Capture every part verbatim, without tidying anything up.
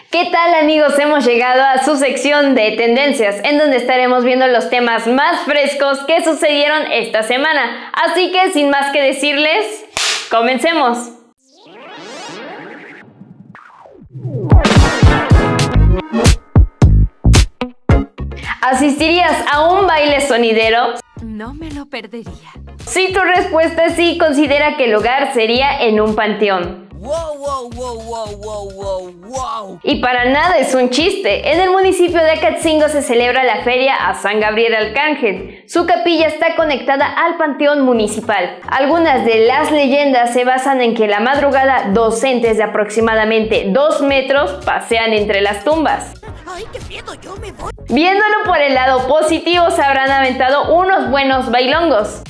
¿Qué tal, amigos? Hemos llegado a su sección de tendencias, en donde estaremos viendo los temas más frescos que sucedieron esta semana. Así que, sin más que decirles, ¡comencemos! ¿Asistirías a un baile sonidero? No me lo perdería. Si tu respuesta es sí, considera que el lugar sería en un panteón. Wow, wow, wow, wow, wow, wow, wow. Y para nada es un chiste. En el municipio de Acatzingo se celebra la feria a San Gabriel Arcángel. Su capilla está conectada al panteón municipal. Algunas de las leyendas se basan en que la madrugada docentes de aproximadamente dos metros pasean entre las tumbas. Ay, qué miedo, yo me voy. Viéndolo por el lado positivo, se habrán aventado unos buenos bailongos.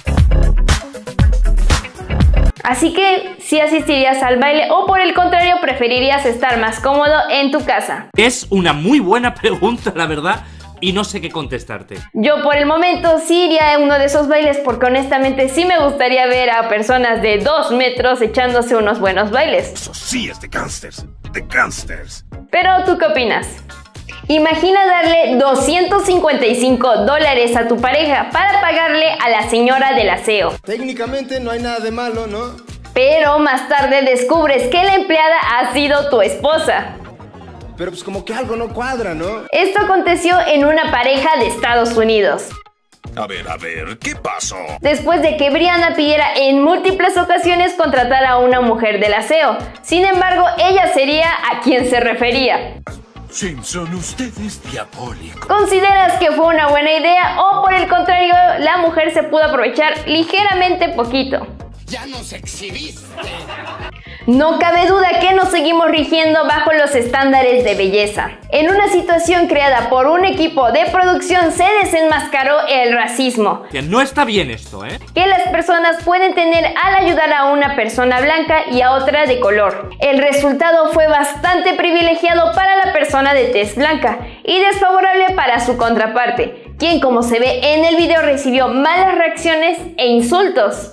Así que, ¿sí asistirías al baile o por el contrario preferirías estar más cómodo en tu casa? Es una muy buena pregunta, la verdad, y no sé qué contestarte. Yo por el momento sí iría a uno de esos bailes porque honestamente sí me gustaría ver a personas de dos metros echándose unos buenos bailes. Eso sí es de gangsters, de gangsters. Pero, ¿tú qué opinas? Imagina darle doscientos cincuenta y cinco dólares a tu pareja para pagarle a la señora del aseo. Técnicamente no hay nada de malo, ¿no? Pero más tarde descubres que la empleada ha sido tu esposa. Pero pues como que algo no cuadra, ¿no? Esto aconteció en una pareja de Estados Unidos. A ver, a ver, ¿qué pasó? Después de que Brianna pidiera en múltiples ocasiones contratar a una mujer del aseo. Sin embargo, ella sería a quien se refería. Simpson, usted es diabólico. ¿Consideras que fue una buena idea o por el contrario la mujer se pudo aprovechar ligeramente poquito? Ya nos exhibiste. No cabe duda que nos seguimos rigiendo bajo los estándares de belleza. En una situación creada por un equipo de producción se desenmascaró el racismo. Que no está bien esto, ¿eh? Que las personas pueden tener al ayudar a una persona blanca y a otra de color. El resultado fue bastante privilegiado para la persona de tez blanca y desfavorable para su contraparte, quien, como se ve en el video, recibió malas reacciones e insultos.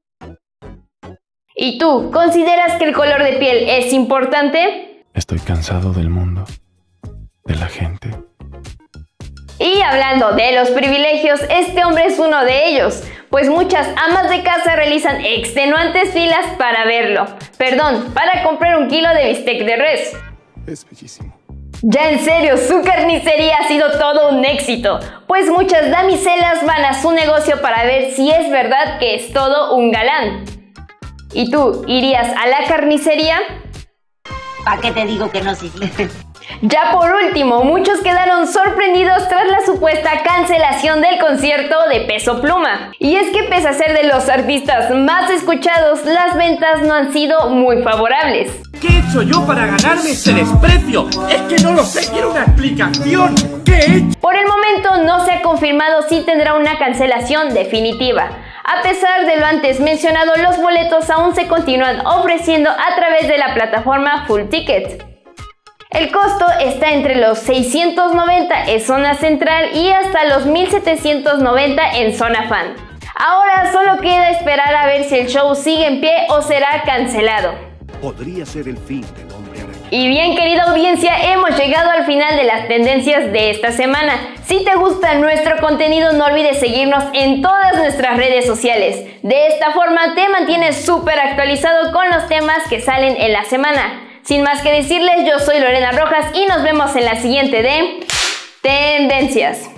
¿Y tú, consideras que el color de piel es importante? Estoy cansado del mundo, de la gente. Y hablando de los privilegios, este hombre es uno de ellos, pues muchas amas de casa realizan extenuantes filas para verlo. Perdón, para comprar un kilo de bistec de res. Es bellísimo. Ya en serio, su carnicería ha sido todo un éxito, pues muchas damiselas van a su negocio para ver si es verdad que es todo un galán. ¿Y tú, irías a la carnicería? ¿Para qué te digo que no, sí? Ya por último, muchos quedaron sorprendidos tras la supuesta cancelación del concierto de Peso Pluma. Y es que pese a ser de los artistas más escuchados, las ventas no han sido muy favorables. ¿Qué he hecho yo para ganarme ese desprecio? Es que no lo sé, quiero una explicación. ¿Qué he hecho? Por el momento no se ha confirmado si tendrá una cancelación definitiva. A pesar de lo antes mencionado, los boletos aún se continúan ofreciendo a través de la plataforma Full Ticket. El costo está entre los seiscientos noventa en zona central y hasta los mil setecientos noventa en zona fan. Ahora solo queda esperar a ver si el show sigue en pie o será cancelado. Podría ser el fin del hombre araña. Y bien, querida audiencia, hemos llegado al final de las tendencias de esta semana. Si te gusta nuestro contenido, no olvides seguirnos en todas nuestras redes sociales. De esta forma te mantienes súper actualizado con los temas que salen en la semana. Sin más que decirles, yo soy Lorena Rojas y nos vemos en la siguiente de Tendencias.